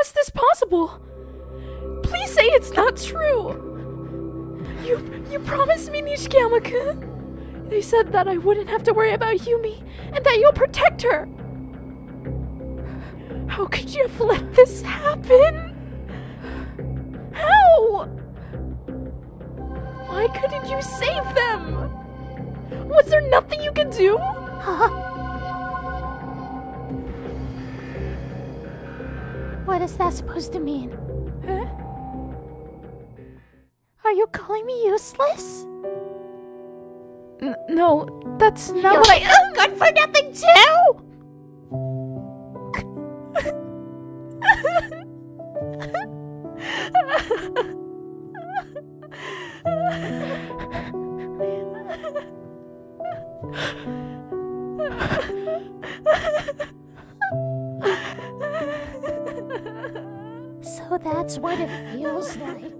is this possible? Please say it's not true. You promised me, Nishikiyama-kun. They said that I wouldn't have to worry about Yumi and that you'll protect her. How could you have let this happen? How? Why couldn't you save them? Was there nothing you could do? Huh? What is that supposed to mean? Huh? Are you calling me useless? No, that's not You're what I- good for nothing too? So that's what it feels like.